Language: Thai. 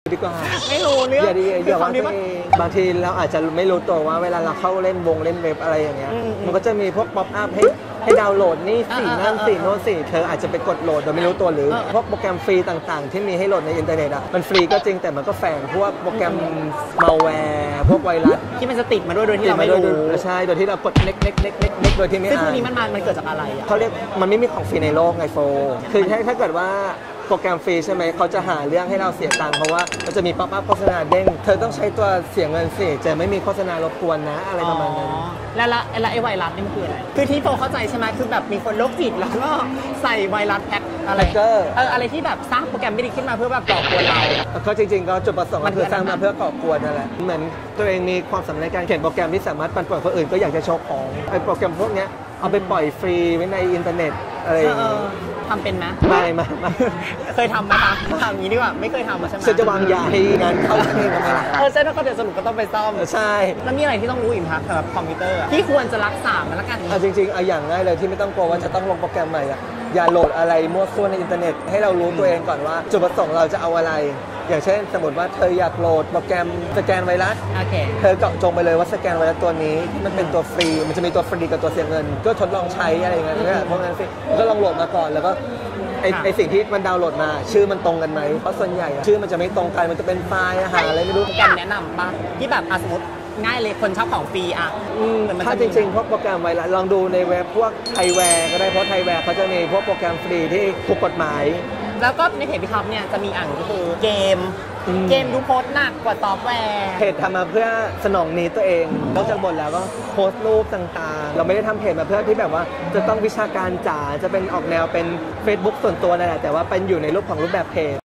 ดีกว่าไม่รู้เรื่องอย่าว่าตัวเองบางทีเราอาจจะไม่รู้ตัวว่าเวลาเราเข้าเล่นเล่นเว็บอะไรอย่างเงี้ยมันก็จะมีพวกป๊อปอัพให้ดาวน์โหลดนี่สี่นั่นสี่โน้นสี่เธออาจจะไปกดโหลดโดยไม่รู้ตัวหรือพวกโปรแกรมฟรีต่างๆที่มีให้โหลดในอินเทอร์เน็ตอ่ะมันฟรีก็จริงแต่มันก็แฝงพวกโปรแกรมมัลแวร์พวกไวรัสที่มันจะติดมาด้วยโดยที่เราไม่รู้ใช่โดยที่เรากดเน็กโดยที่ไม่อ่านซึ่งพวกนี้มันเกิดจากอะไรอ่ะเขาเรียกมันไม่มีของฟรีในโลกไงโฟคือถ้าเกิดว่าโปรแกรมฟรีใช่ไหมเขาจะหาเรื่องให้เราเสียตังค์เพราะว่ามันจะมีป๊อปอัพโฆษณาเด้งเธอต้องใช้ตัวเสียเงินสิจะไม่มีโฆษณารบกวนนะอะไรประมาณนั้นแล้วไอ้ไวรัสนี่มันคืออะไรคือที่โฟเข้าใจใช่ไหมคือแบบมีคนโรคจิตแล้วก็ใส่ไวรัสแพ็คอะไรอะไรที่แบบสร้างโปรแกรมไม่ดีขึ้นมาเพื่อแบบก่อกวนเราก็จริงๆก็จุดประสงค์ก็คือสร้างมาเพื่อก่อกวนนั่นแหละเหมือนตัวเองมีความสามารถในการเขียนโปรแกรมที่สามารถปั่นป่วนคนอื่นก็อยากจะโชว์ของไอ้โปรแกรมพวกนี้เอาไปปล่อยฟรีไว้ในอินเทอร์เน็ตอะไรทำเป็นไหมไม่เคยทำไหมคะทำอย่างนี้ดีกว่าไม่เคยทำใช่ไหมฉันจะวางยาให้งานเข้าฉันเองทำไมล่ะใช่ถ้าเขาเดี๋ยวสรุปก็ต้องไปซ่อมใช่แล้วมีอะไรที่ต้องรู้อีกครับสำหรับคอมพิวเตอร์ที่ควรจะรักษามันละกันจริงๆอย่างง่ายเลยที่ไม่ต้องกลัวว่าจะต้องลงโปรแกรมใหม่อย่าโหลดอะไรมั่วซั่วในอินเทอร์เน็ตให้เรารู้ตัวเองก่อนว่าจุดประสงค์เราจะเอาอะไรอย่างเช่นสมมติว่าเธออยากโหลดโปรแกรมสแกนไวรัสเธอเจาะจงไปเลยว่าสแกนไวรัสตัวนี้ที่มันเป็นตัวฟรีมันจะมีตัวฟรีกับตัวเสียเงินก็ทดลองใช้อะไรอย่างเงี้ยเพราะงั้นสิก็ลองโหลดมาก่อนแล้วก็ไอสิ่งที่มันดาวน์โหลดมาชื่อมันตรงกันไหมเพราะส่วนใหญ่ชื่อมันจะไม่ตรงกันมันจะเป็นไฟล์อาหารอะไรไม่รู้โปรแกรมแนะนำป่ะที่แบบสมมติง่ายเลยคนชอบของฟรีอ่ะถ้าจริงๆพวกโปรแกรมไวรัสลองดูในเว็บพวกไทยแวร์ก็ได้เพราะไทยแวร์เขาจะมีพวกโปรแกรมฟรีที่ถูกกฎหมายแล้วก็ในเพจพี่ครับเนี่ยจะมีก็คือเกมดูโพสต์หนักกว่าซอฟต์แวร์เพจทำมาเพื่อสนองนี้ตัวเองนอกจากบทแล้วก็โพสต์รูปต่างๆเราไม่ได้ทำเพจมาเพื่อที่แบบว่าจะต้องวิชาการจ๋าจะเป็นออกแนวเป็น Facebook ส่วนตัวนั่นแหละแต่ว่าเป็นอยู่ในรูปแบบเพจ